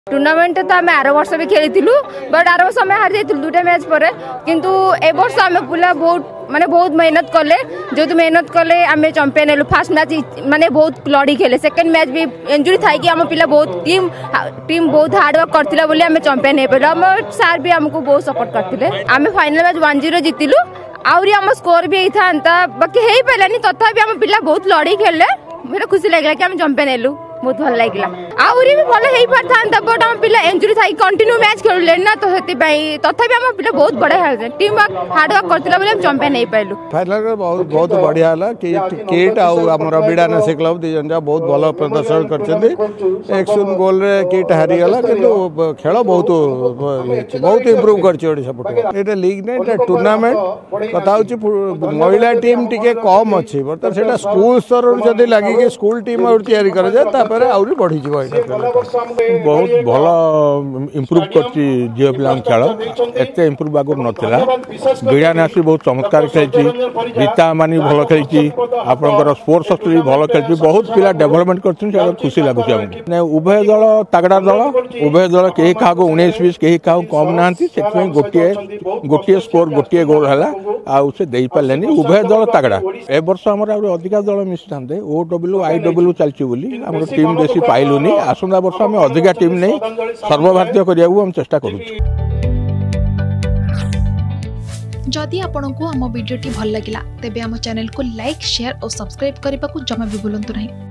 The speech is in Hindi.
टूर्नामेंट तो आम आर वर्ष भी खेली बट आर वर्ष आम हार जाइलु दुटा मैच पर किंतु ए वर्ष आम पिला बहुत मेहनत कले जो मेहनत कले आम चंपियन हेलु। फास्ट मैच माने बहुत लड़ी खेले सेकंड मैच भी इंजुरी थाई कि आम पिला बहुत टीम बहुत हार्ड वर्क करथिला बोली आम चंपियन हे पेलु। आम सार भी हमको बहुत सपोर्ट करथिले। आम फाइनल मैच 1-0 जीतिलु आउरी आम स्कोर भी था बाकी हे पालानी तथापि आम पिला बहुत लड़ी खेले। मेरा खुशी लगे कि आम चंपियन हेलु बहुत भल लगे आहरी भी भल हो पार बट आम पिला इंजुरी थी कंटिन्यू मैच खेलुले ना तो तथापि आम पिला बहुत बढ़िया टीम हार्ड वर्क करथिला बोले हम चंपियन हो पाइलु। फाइनल बहुत बढ़िया है किट आमर बिडानासी क्लब दी जन बहुत भल प्रदर्शन कर 1-0 गोल रे किट हारीगला कि खेल बहुत इम्प्रूव कर लीग नहीं टूर्नामेंट कथा महिला टीम टी कम अच्छी बर्तमान से स्कूल स्तर जदि लगे स्कूल टीम कर बढ़ी बहुत भल इम्प्रूव कर पिला खेल एत इम्प्रूव आगुर नाला बिड़ानासी बहुत चमत्कार खेली रीता मानी भल खेली आपंकर स्पोर्ट्स शक्ति भल खेली बहुत पिला डेभलपमेंट कर खुशी लगुच उभय दल तगड़ा दल उभय दल कहीं क्या 19-20 कहीं क्या कम ना गोटे स्कोर गोटे गोल है से दे पारे उभय दल तगड़ा ए वर्ष आम अधिका दल मिसी था OW IW चलती टीम बेसी पाइलुनी आसंता वर्ष आम अधिका टीम नहीं सर्वभारतीय करने चेष्टा करूँ। जदि आपंक आम भिडी भल लगा तेब आम चैनल को लाइक शेयर और सब्सक्राइब करने को जमा भी भूलु नहीं।